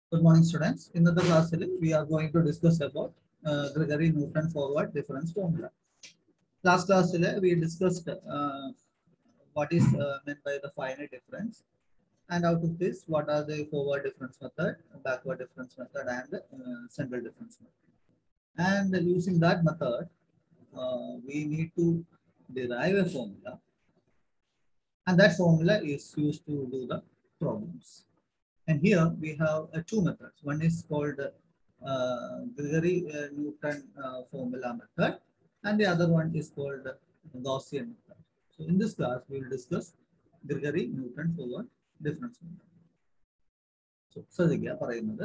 Good morning, students. In the class, we are going to discuss about Gregory Newton forward difference formula. Last class, we discussed what is meant by the finite difference, and out of this, what are the forward difference method, backward difference method, and central difference method. And using that method, we need to derive a formula, and that formula is used to do the problems. And here we have two methods. One is called Gregory Newton formula method, and the other one is called Gaussian method. So in this class, we will discuss Gregory Newton forward difference method. So, ശ്രദ്ധിക്കുക പറയുന്നത്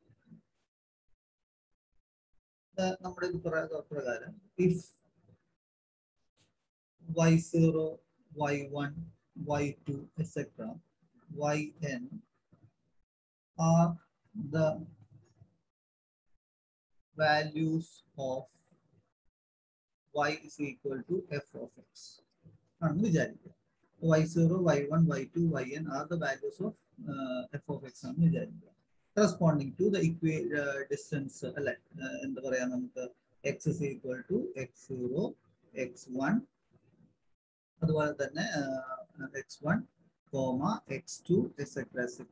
നമ്മുടെ ഇത് പ്രകാരം if y0, y1, y2, etc., yn are the values of y is equal to f of x. y0, y1, y2, yn are the values of f of x. Corresponding to the distance x is equal to x0, x1, x1, x2, etc. etc.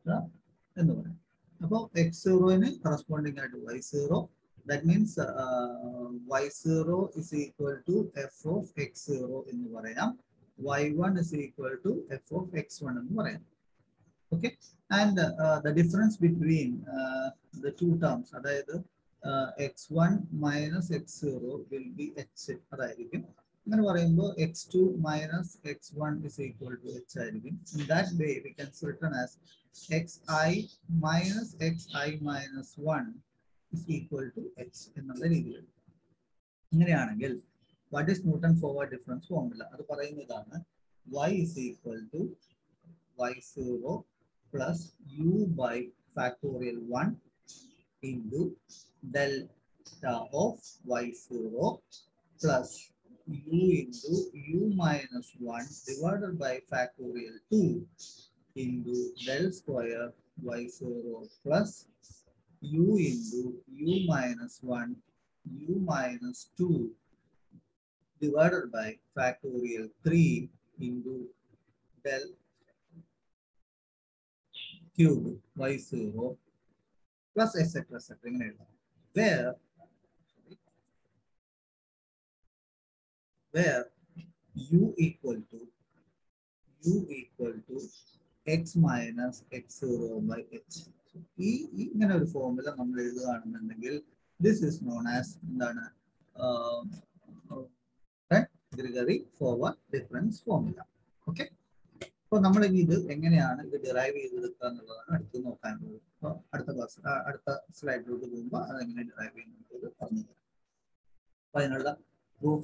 x0 corresponding to y0. That means y0 is equal to f of x0 in the y1 is equal to f of x1 in the okay. And the difference between the two terms, x1 minus x0 will be h. x2 minus x1 is equal to h. In that way, we can certain as xi minus xi minus 1 is equal to h. What is Newton forward difference formula? Y is equal to y0 plus u by factorial 1 into delta of y0 plus u into u minus 1 divided by factorial 2 into del square y0 plus u into u minus 1 u minus 2 divided by factorial 3 into del cube y0 plus etc. Where u equal to x minus x0 by h. So, formula this is known as Gregory forward difference formula. Okay. So, we will derive slide proof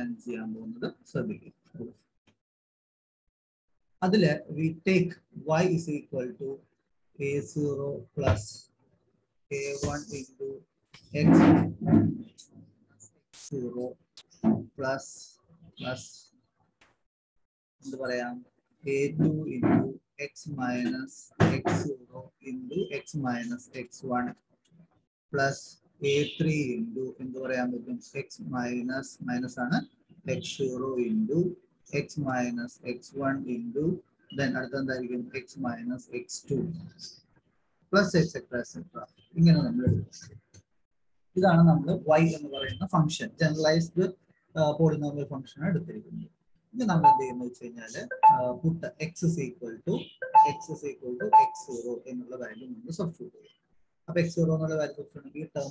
we take y is equal to a0 plus a1 into x0 plus a2 into x minus x0 into x minus x1 plus a3 into x minus x0 into x minus x1 into then x minus x2 plus etc. etc. This is y function, generalized polynomial function. Put x is equal to x0 in the value substitute. x0 value substitute term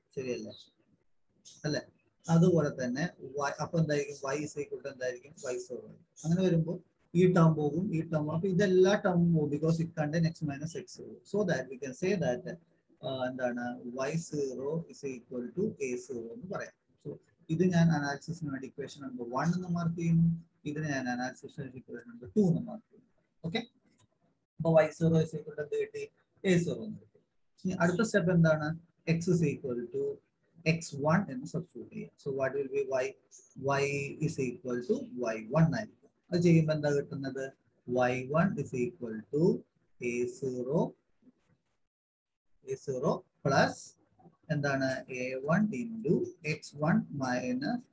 y is equal to y0. Term because it contains x minus x0. So that we can say that y0 is equal to a0. So this is an analysis equation number 1 in the marking. This is an analysis equation number 2 in the marking. Okay. So y0 is equal to a0. Another step x is equal to x1 and substitute. So what will be y? Y is equal to y1. y1 is equal to a0 a0 plus എന്താണ് a1 into x1 minus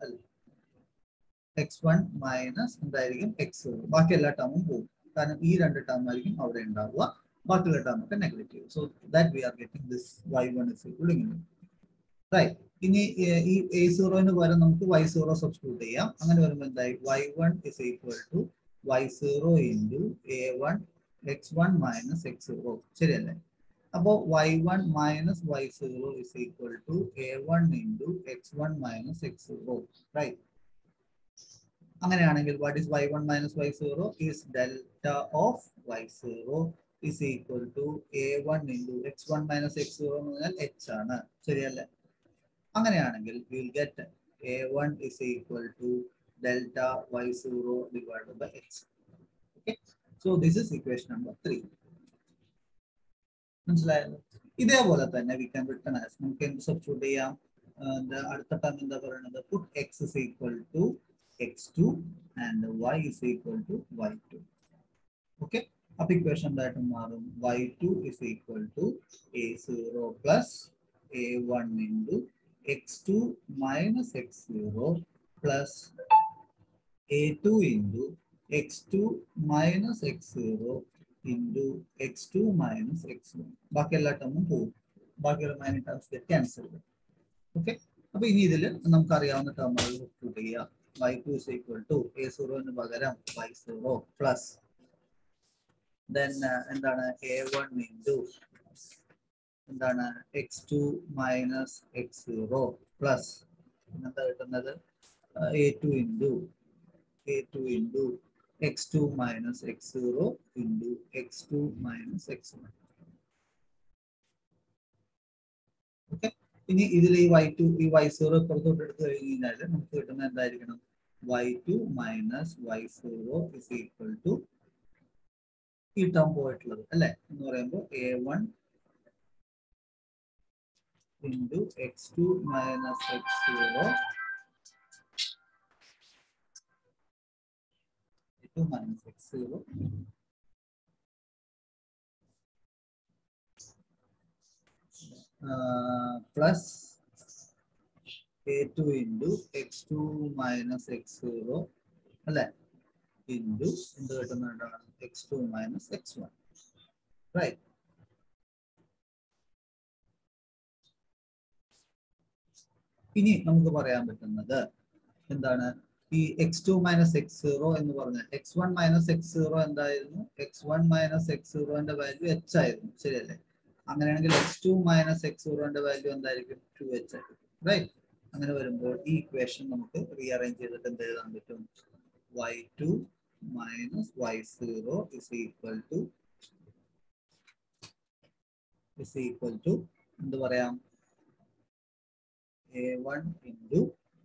x1 minus എന്തായിരിക്കും x0. ബാക്കി എല്ലാ ടേമും പോകും. കാരണം ഈ രണ്ട് term ആയിരിക്കും അവിടെ ഉണ്ടാവുക. ബാക്കിയുള്ള ടേം ഒക്കെ negative. So that we are getting this y1 is equal to right. ഇനി ഈ a0ന് പകരം നമുക്ക് y0 സബ്സ്റ്റിറ്റ്യൂട്ട് ചെയ്യാം. അങ്ങനെ വരുമ്പോൾ എന്തായി y1 is equal to y0 into a1 x1 minus x0. ശരിയല്ലേ? അപ്പോൾ y1 minus y0 is equal to a1 into x1 minus x0. Right. അങ്ങനെയാണെങ്കിൽ what is y1 minus y0 is delta of y0 is equal to a1 into x1 minus x0 എന്ന് പറഞ്ഞാൽ h ആണ്. ശരിയല്ലേ? അങ്ങനെയാണെങ്കിൽ we will get a1 is equal to delta y0 divided by h. Okay, so this is equation number 3. മനസ്സിലായല്ലോ? ഇതേപോലെ തന്നെ we can written as നമുക്ക് എന്ത് സബ്സ്റ്റിറ്റ്യൂട്ട് ചെയ്യാം? അടുത്ത ടേം എന്താ പറയുന്നത്? put x is equal to x2 and y is equal to y2. Okay, അപ്പോൾ ഇക്വേഷൻ എന്തായിട്ട് മാറും? y2 is equal to a0 plus a1 into x2 minus x0 plus a2 into x2 minus x0 into x2 minus x1. ബാക്കി എല്ലാ ടേമും പോകും. ബാക്കി remaining terms get cancelled. Okay, അപ്പൊ ഇനി ഇതിൽ നമുക്ക് അറിയാവുന്ന ടേമുകൾ സബ്സ്റ്റിറ്റ്യൂട്ട് ചെയ്യാം. y2 is equal to a0 ന് പകരം y0 plus then എന്താണ് a1 into എന്താണ് x2 minus x0 plus എന്താ കിട്ടുന്നത് a2 into x2 minus x0 into x2 minus x1. Okay, ഇനി ഇതിൽ ഈ y2 ഈ y0 പുറത്തോട്ട് എടുത്തു കഴിഞ്ഞാൽ നമുക്ക് കിട്ടുന്ന എന്തായിരിക്കണം? y2 minus y0 is equal to ഈ ടേം പോയിട്ടുള്ളത് അല്ലെ എന്ന് പറയുമ്പോൾ a1 into x2 minus x0 a2 minus x0 plus a2 into x2 minus x0 അല്ലെ into എന്ത് കിട്ടുന്നതാണ് x2 minus x1. റൈറ്റ്. ഇനി നമുക്ക് പറയാൻ പറ്റുന്നത് എന്താണ്? ഈ x2 minus x0 എന്ന് പറഞ്ഞാൽ x1 minus x0 എന്തായിരുന്നു? x1 minus x0ന്റെ വാല്യൂ h ആയിരുന്നു. ശരിയല്ലേ? അങ്ങനെയാണെങ്കിൽ x2 minus x0ന്റെ വാല്യൂ എന്തായിരിക്കും? 2h ആയിരിക്കും. റൈറ്റ്. അങ്ങനെ വരുമ്പോൾ ഈ ഇക്വേഷൻ നമുക്ക് റീഅറേഞ്ച് ചെയ്തിട്ട് എന്ത് എഴുതാൻ പറ്റും? y2 minus y0 is equal to എന്ത് പറയാം? a1 into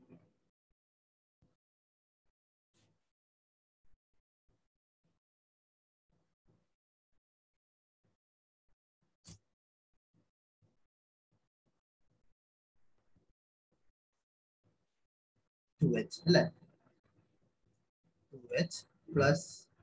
h അല്ലെ 2h plus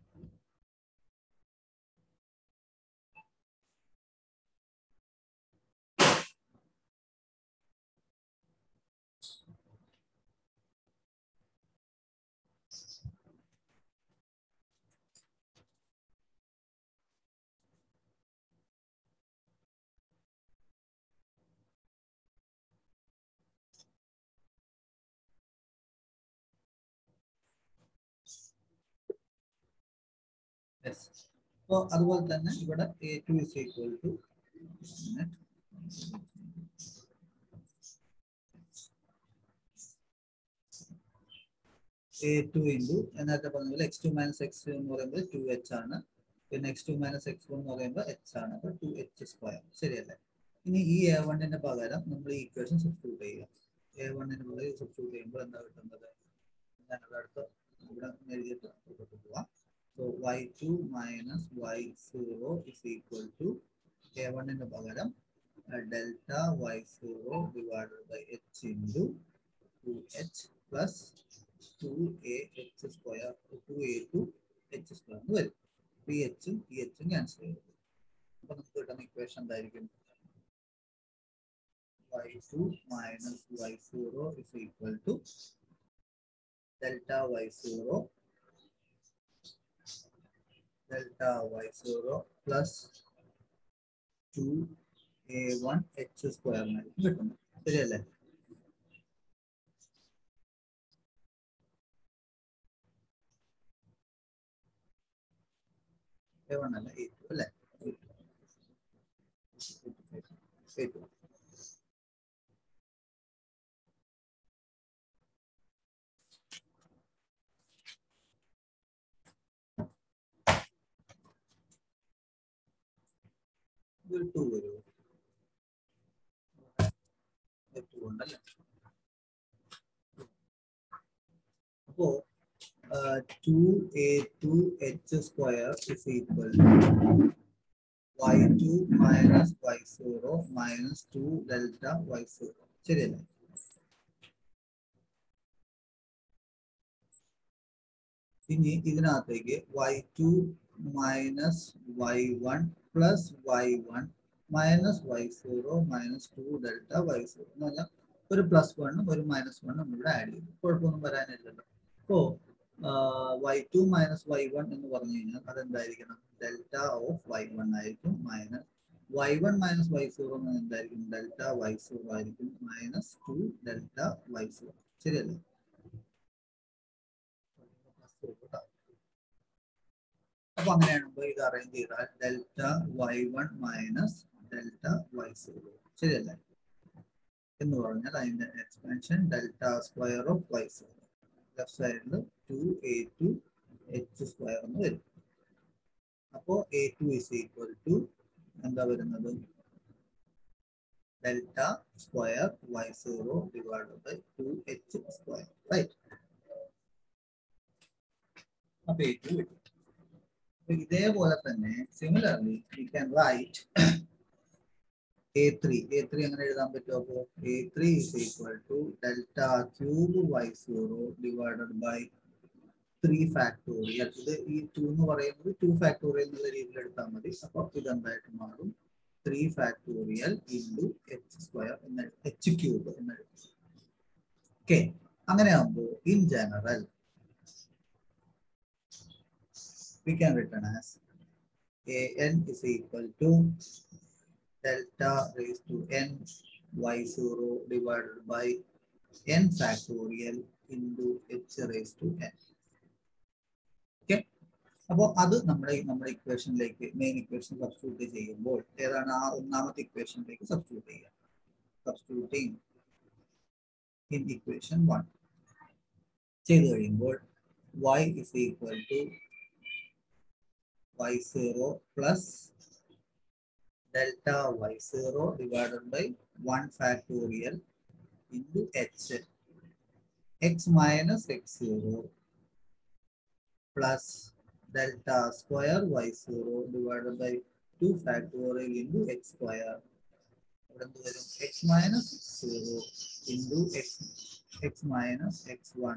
yes. അപ്പോൾ അതുപോലെ തന്നെ ഇവിടെ a2 is equal to a2 into നേരത്തെ പറഞ്ഞ x2 minus x2 എന്ന് പറയുമ്പോൾ 2h ആണ്. പിന്നെ x2 minus x1 എന്ന് പറയുമ്പോൾ h ആണ്. അപ്പോൾ 2h സ്ക്വയർ. ശരിയല്ലേ? ഇനി ഈ a1ന്റെ പകരം നമ്മൾ ഈ ഇക്വേഷൻ സബ്സ്റ്റിറ്റ്യൂട്ട് ചെയ്യുക. a1ന്റെ പകരം സബ്സ്റ്റിറ്റ്യൂട്ട് ചെയ്യുമ്പോൾ എന്താ കിട്ടുന്നത്? ഞാനത് അടുത്ത ഇവിടെ എഴുതിയിട്ട് പോവാം. So y2 minus y0 is equal to a1ന്റെ പകരം delta y0 divided by h into 2h plus 2ah square 2a2 h square എന്ന് വരും. ph ഉം ph ഉം ക്യാൻസൽ ചെയ്യും. അപ്പൊ നമുക്ക് കിട്ടുന്ന ഇക്വേഷൻ എന്തായിരിക്കും? y2 minus y0 is equal to delta y0 plus 2a1 h square കിട്ടുന്നു. ശരിയല്ലേ? a1 അല്ല a2 അല്ലേ? a2. ഒരു 2 വരുമോ? 2 ഉണ്ടല്ലേ? അപ്പോ 2a2 h square is equal to y2 minus y0 minus 2 delta y0. ശരിയല്ലേ? ഇനി ഇതിനകത്തേക്ക് y2 minus y1 plus y1 minus y0 minus 2 delta y0 എന്ന് പറഞ്ഞാൽ ഒരു പ്ലസ് വണ്ണും ഒരു മൈനസ് വണ്ണും ഇവിടെ ആഡ് ചെയ്തു. കുഴപ്പമൊന്നും വരാനില്ലല്ലോ. അപ്പോ y2 മൈനസ് y1 എന്ന് പറഞ്ഞു കഴിഞ്ഞാൽ അതെന്തായിരിക്കണം? ഡെൽറ്റ ഓഫ് y1 ആയിരിക്കും. മൈനസ് y1 മൈനസ് y0 എന്ന് എന്തായിരിക്കും? ഡെൽറ്റ y0 ആയിരിക്കും. Minus 2 delta y0. ശരിയല്ലേ? അപ്പൊ അങ്ങനെയാണെങ്കിൽ ഇത് അറേഞ്ച് ചെയ്താൽ delta y1 minus delta y0. ശരിയല്ലേ? എന്ന് പറഞ്ഞാൽ അതിന്റെ expansion delta square of y0. Left സൈഡിൽ 2a2 h സ്ക്വയർ എന്ന് വരും. അപ്പോ a2 is equal to എന്താ വരുന്നത്? Delta square y0 divided by 2h സ്ക്വയർ. റൈറ്റ്? അപ്പൊ a2 കിട്ടും. ഇതേപോലെ തന്നെ similarly we can write a3 എങ്ങനെ എഴുതാൻ പറ്റും? അപ്പോൾ a3 is equal to delta cube y0 divided by 3 factorial. ഇത് ഈ 2 എന്ന് പറയുന്നത് 2 factorial എന്നുള്ള രീതിയിൽ എടുത്താൽ മതി. അപ്പോൾ ഇതെന്തായിട്ട് മാറും? 3 factorial into h square എന്ന് h cube എന്ന് എഴുതും. ഓക്കെ, അങ്ങനെ ആകുമ്പോൾ in general we can written as an is equal to delta raised to n y0 divided by n factorial into h raised to n. Okay, അപ്പോൾ അത് നമ്മുടെ ഇക്വേഷനിലേക്ക് main equation substitute ചെയ്യുമ്പോൾ ഏതാണ്? ആ ഒന്നാമത്തെ ഇക്വേഷനിലേക്ക് സബ്സ്റ്റിറ്റ്യൂട്ട് ചെയ്യുക. സബ്സ്റ്റിറ്റ്യൂട്ടിങ് ഇൻ ഇക്വേഷൻ 1 ചെയ്തു കഴിയുമ്പോൾ y is equal to y0 plus delta y0 divided by 1 factorial into h. X minus x0 plus delta square y0 divided by 2 factorial into x square. X minus x0 into x minus x1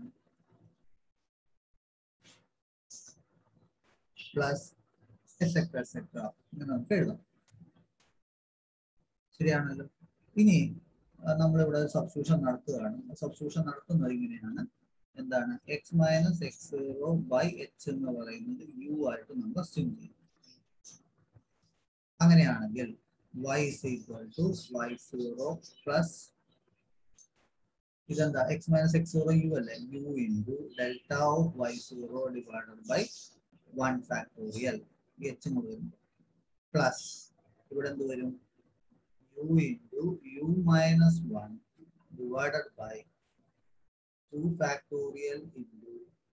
plus etc. ഇങ്ങനെ നമുക്ക് എഴുതാം. ശരിയാണല്ലോ? ഇനി നമ്മളിവിടെ substitution നടത്തുകയാണ്. Substitution നടത്തുന്നത് ഇങ്ങനെയാണ്. എന്താണ്? X minus x0 by H എന്ന് പറയുന്നത് u ആയിട്ട് നമ്മൾ അസ്യൂം ചെയ്യും. അങ്ങനെയാണെങ്കിൽ y is equal to y0 plus ഇതെന്താ? എക്സ് മൈനസ് x0 u അല്ലേ? u into delta of y0 divided by 1 factorial h എന്ന് വരും. പ്ലസ് ഇവിടെ എന്ത് വരും? u into u minus 1 divided by 2 factorial into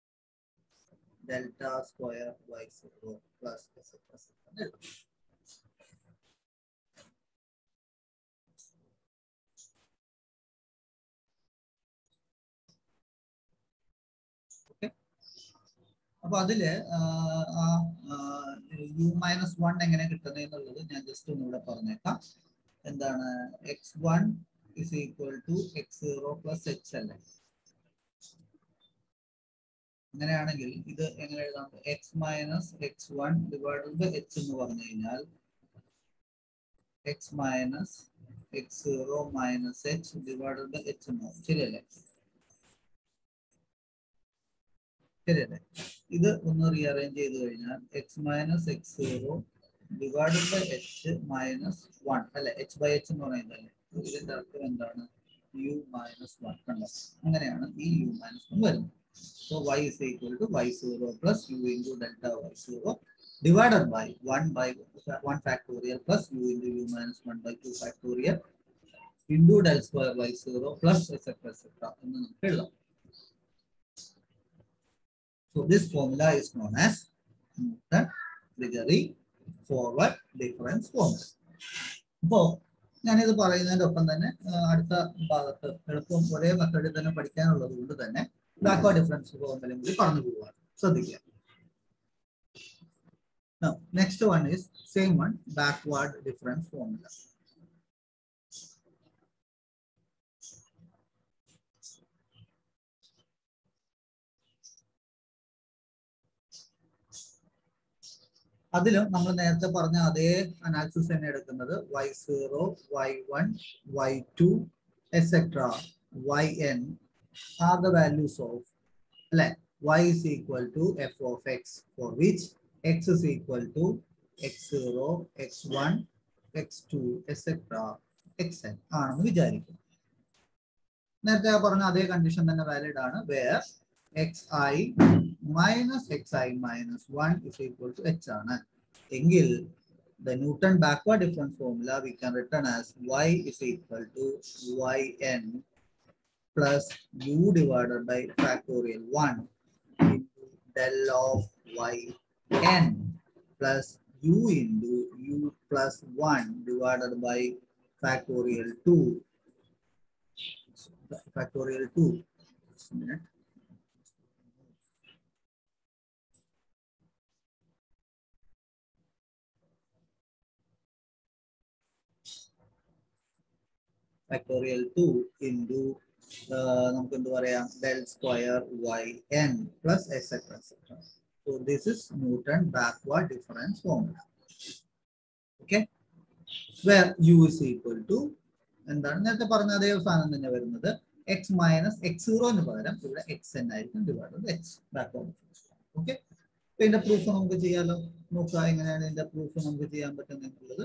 delta square y0 plus etc. Okay. അപ്പൊ അതില് u minus 1 എങ്ങനെ കിട്ടുന്നത് എന്നുള്ളത് ഞാൻ ജസ്റ്റ് ഒന്നുകൂടെ പറഞ്ഞേക്കാം. എന്താണ്? x1 is equal to x0 plus h അല്ലേ? അങ്ങനെയാണെങ്കിൽ ഇത് എങ്ങനെ എഴുതാം? X minus x1 divided by h എന്ന് പറഞ്ഞു കഴിഞ്ഞാൽ x minus x0 minus h divided by h naught. ശരിയല്ലേ? ശരിയല്ലേ? ഇത് ഒന്ന് റീഅറേഞ്ച് ചെയ്ത് കഴിഞ്ഞാൽ x minus x0 divided by h minus 1 അല്ലെ? h by h എന്ന് പറയുന്നതല്ലേ? ഇതിന്റെ അർത്ഥം എന്താണ്? u minus 1 കണ്ടോ? അങ്ങനെയാണ് ഈ u minus 1 വരുന്നത്. So y is equal to y0 plus u into delta y0 divided by 1 by 1 factorial plus u into u minus 1 by 2 factorial into del square y0 plus etc. എന്ന് നമുക്ക് എഴുതാം. So this formula is known as Newton-Gregory forward difference formula. അപ്പോൾ ഞാനിത് പറയുന്നതിന്റെ ഒപ്പം തന്നെ അടുത്ത ഭാഗത്ത് എളുപ്പം ഒരേ മെത്തേഡിൽ തന്നെ പഠിക്കാനുള്ളത് കൊണ്ട് തന്നെ ബാക്ക്വേർഡ് ഡിഫറൻസ് ഫോർമുലയും കൂടി പറഞ്ഞു പോവാണ്. ശ്രദ്ധിക്കുക. Now, next one is same one, backward difference formula. അതിലും നമ്മൾ നേരത്തെ പറഞ്ഞ അതേ അനാലിസിസ് തന്നെ എടുക്കുന്നത് y0, y1, y2, etc. yn are the values of y is equal to f of x, for which x is equal to x0, x1, x2, etc. xn ആണെന്ന് വിചാരിക്കും. നേരത്തെ പറഞ്ഞ അതേ കണ്ടീഷൻ തന്നെ വാലിഡ് ആണ്. Where xi minus xi minus 1 is equal to h ആണ് എങ്കിൽ the Newton backward difference formula we can written as y is equal to yn plus u divided by factorial 1 into del of yn plus u into u plus 1 divided by factorial 2 factorial 2. Just a minute. Factorial 2 into നമുക്ക് എന്ത് പറയാം del square yn plus etc. So this is Newton backward difference formula. Okay, where u is equal to എന്താണ് നേരത്തെ പറഞ്ഞ അതേ സാധനം തന്നെ വരുന്നത് x minus x0 എന്ന് പകരം ഇവിടെ xn ആയിരിക്കും divide by h backward difference. Okay, ഇതിന്റെ പ്രൂഫ് നമുക്ക് ചെയ്യാലോ. നോക്കാം എങ്ങനെയാണ് ഇതിന്റെ പ്രൂഫ് നമുക്ക് ചെയ്യാൻ പറ്റുന്നത്.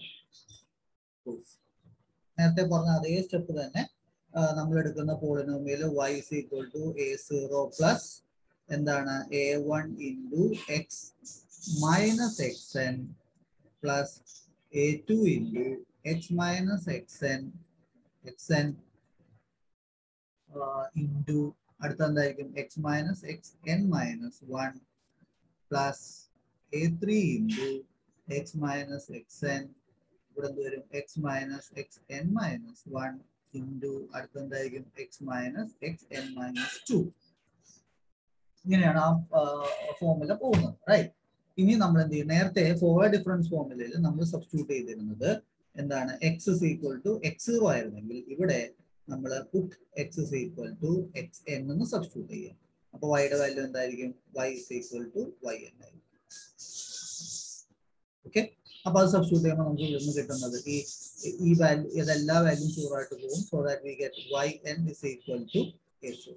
നേരത്തെ പറഞ്ഞ അതേ സ്റ്റെപ്പ് തന്നെ നമ്മൾ എടുക്കുന്ന polynomial y is equal to a0 plus എന്താണ് a1 into x minus xn plus a2 into x minus xn into അടുത്ത എന്തായിരിക്കും x minus xn minus 1 plus a3 into x minus xn ഇവിടെ വരും x minus xn minus 1 into അടുത്ത എന്തായിരിക്കും x minus xn minus 2. ഇങ്ങനെയാണ് ആ formula പോകുന്നത്, right. ഇനി നമ്മൾ എന്ത് ചെയ്യും, നേരത്തെ ഫോർവേഡ് ഡിഫറൻസ് ഫോർമുലയിൽ നമ്മൾ സബ്സ്റ്റിറ്റ്യൂട്ട് ചെയ്തിരുന്നത് എന്താണ് x is equal to x0 ആയിരുന്നെങ്കിൽ ഇവിടെ നമ്മൾ put x is equal to xn എന്ന് സബ്സ്റ്റിറ്റ്യൂട്ട് ചെയ്യാം. അപ്പോൾ y യുടെ വാല്യൂ എന്തായിരിക്കും, y is equal to yn ആയിരിക്കും. ഓക്കെ, അപ്പൊ അത് സബ്സ്റ്റിറ്റ്യൂട്ട് ചെയ്യുമ്പോൾ നമുക്ക് ഇവിടുന്ന് കിട്ടുന്നത് ഈ വാല്യൂ ഇതെല്ലാ വാല്യൂം 0 ആയിട്ട് പോകും. So that we get yn is equal to a0.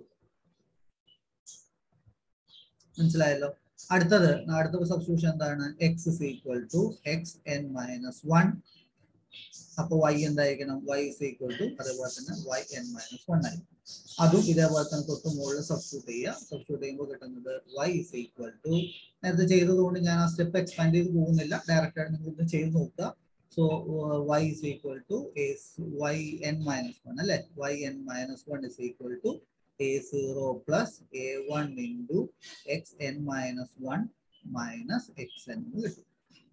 മനസ്സിലായല്ലോ. അടുത്ത സബ്സ്റ്റിറ്റ്യൂഷൻ എന്താണ്, x is equal to xn minus 1. അപ്പൊ y എന്തായിരിക്കണം, y is equal to അതേപോലെ തന്നെ yn minus 1 ആയിരിക്കും. അതും ഇതേപോലെ തന്നെ തൊട്ട് മുകളിൽ സബ്സ്റ്റിറ്റ്യൂട്ട് ചെയ്യുക. സബ്സ്റ്റിറ്റ്യൂട്ട് ചെയ്യുമ്പോൾ കിട്ടുന്നത് y is equal to നേരത്തെ ചെയ്തതുകൊണ്ട് ഞാൻ ആ സ്റ്റെപ്പ് എക്സ്പാൻഡ് ചെയ്ത് പോകുന്നില്ല, ഡയറക്റ്റ് ആയിട്ട് നിങ്ങൾ ഇത് ചെയ്ത് നോക്കുക. So y is equal to yn minus 1 അല്ലെ, yn minus 1 is equal to a0 plus a1 into xn minus 1 minus xn എന്ന് കിട്ടും.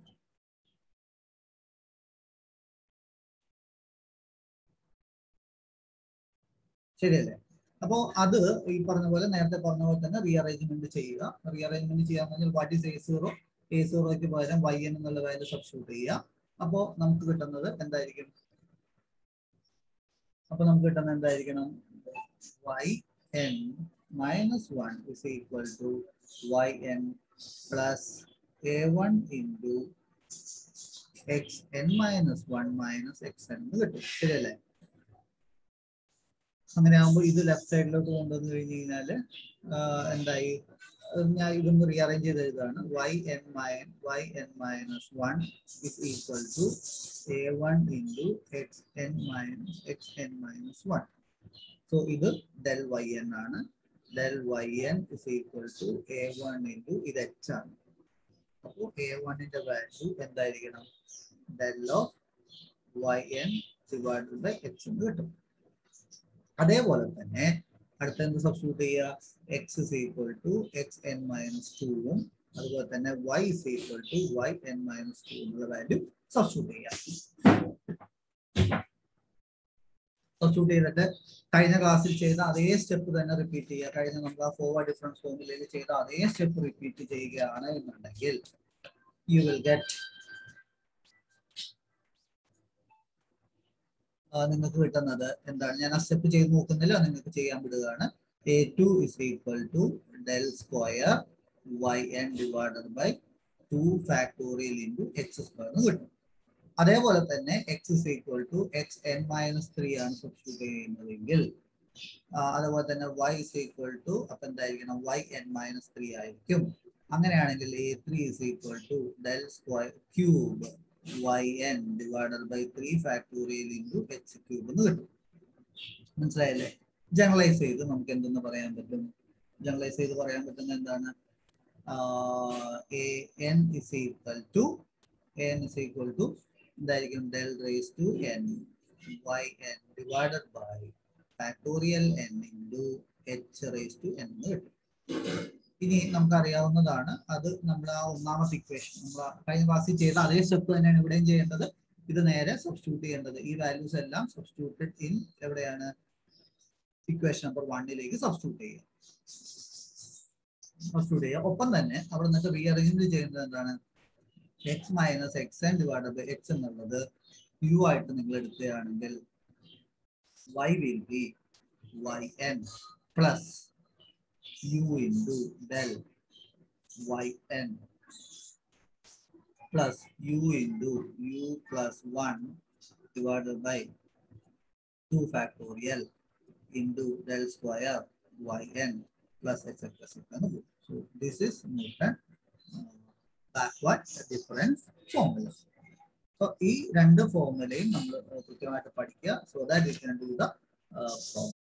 ശരിയല്ലേ. അപ്പോൾ അത് ഈ പറഞ്ഞ പോലെ നേരത്തെ പറഞ്ഞ പോലെ തന്നെ റീഅറേഞ്ച്മെന്റ് ചെയ്യുക. റീഅറേഞ്ച്മെന്റ് ചെയ്യാൻ പറഞ്ഞാൽ വാട്ട് ഈസ് a0ക്ക് പകരം yn എന്നുള്ള വാല്യൂ സബ്സ്റ്റിറ്റ്യൂട്ട് ചെയ്യുക. അപ്പോൾ നമുക്ക് കിട്ടുന്നത് എന്തായിരിക്കും, എന്തായിരിക്കണം, yn minus 1 is equal to yn plus a1 into xn minus 1 minus xn എന്ന് കിട്ടും. ശരിയല്ലേ? അങ്ങനെ ആകുമ്പോൾ ഇത് ലെഫ്റ്റ് സൈഡിലോട്ട് കൊണ്ടുവന്നു കഴിഞ്ഞ് കഴിഞ്ഞാല് എന്തായി, ഞാൻ ഇതൊന്ന് റീഅറേഞ്ച് ചെയ്ത് എഴുതാണ്. yn minus 1 is equal to a1 into xn minus 1. So ഇത് del yn ആണ്. Del yn is equal to a1 into ഇത് h ആണ്. അപ്പോൾ a1ന്റെ വാല്യൂ എന്തായിരിക്കണം? del of yn divided by h എന്ന് കിട്ടും. അതേപോലെ തന്നെ അടുത്ത എന്ത് സബ്സ്റ്റിറ്റ്യൂട്ട് ചെയ്യുക? x is equal to xn minus 2ഉം അതുപോലെ തന്നെ y is equal to yn minus 2 എന്നുള്ള വാല്യൂ സബ്സ്റ്റിറ്റ്യൂട്ട് ചെയ്യുക. സബ്സ്റ്റിറ്റ്യൂട്ട് ചെയ്തിട്ട് കഴിഞ്ഞ ക്ലാസ്സിൽ ചെയ്ത അതേ സ്റ്റെപ്പ് തന്നെ റിപ്പീറ്റ് ചെയ്യുക. കഴിഞ്ഞ നമ്മൾ ആ ഫോർവേഡ് ഡിഫറൻസ് ഫോർമുലയിൽ ചെയ്ത അതേ സ്റ്റെപ്പ് റിപ്പീറ്റ് ചെയ്യുകയാണ് എന്നുണ്ടെങ്കിൽ you will get നിങ്ങൾക്ക് കിട്ടുന്നത് എന്താണ്? ഞാൻ ആ സ്റ്റെപ്പ് ചെയ്ത് നോക്കുന്നില്ല, നിങ്ങൾക്ക് ചെയ്യാൻ വിടുകയാണ്. a2 is equal to del square yn divided by 2 factorial into x square എന്ന് കിട്ടും. അതേപോലെ തന്നെ x is equal to xn minus 3 ആണ് സബ്സ്റ്റിറ്റ്യൂട്ട് ചെയ്യുന്നതെങ്കിൽ അതുപോലെ തന്നെ y is equal to അപ്പം എന്തായിരിക്കണം? yn minus 3 ആയിരിക്കും. അങ്ങനെയാണെങ്കിൽ a3 is equal to del square cube yn divided by 3 factorial into h cube എന്ന് കിട്ടും. മനസ്സിലായല്ലേ? ജനറലൈസ് ചെയ്ത് നമുക്ക് എന്തെന്ന് പറയാൻ പറ്റും? ജനറലൈസ് ചെയ്ത് പറയാൻ പറ്റുന്ന എന്താണ്? an is equal to എന്തായിരിക്കും? del raised to n yn divided by factorial n into h raised to n എന്ന് കിട്ടും. ഇനി നമുക്കറിയാവുന്നതാണ്, അത് നമ്മൾ ആ ഒന്നാമത്തെ ഇക്വേഷൻ നമ്മൾ കഴിഞ്ഞ ക്ലാസ്സിൽ ചെയ്ത അതേ സ്റ്റെപ്പ് തന്നെയാണ് ഇവിടെയും ചെയ്യേണ്ടത്. ഇത് നേരെ സബ്സ്റ്റിറ്റ്യൂട്ട് ചെയ്യേണ്ടത്. ഈ വാല്യൂസ് എല്ലാം സബ്സ്റ്റിറ്റ്യൂട്ടഡ് ഇൻ എവിടെയാണ്? ഇക്വേഷൻ നമ്പർ 1ലേക്ക് സബ്സ്റ്റിറ്റ്യൂട്ട് ചെയ്യുക. ഒപ്പം തന്നെ അവിടെ നിന്നിട്ട് റീഅറേഞ്ച് ചെയ്യുന്നത് എന്താണ്? x minus xn divided by x എന്നുള്ളത് u ആയിട്ട് നിങ്ങൾ എടുക്കുകയാണെങ്കിൽ y will be yn plus u into del yn plus u into u plus 1 divided by 2 factorial into del square yn plus etc. So this is Newton backward difference formula. So ഈ രണ്ട് ഫോർമുലയും നമ്മൾ കൃത്യമായിട്ട് പഠിക്കുക. So that we can do the problem.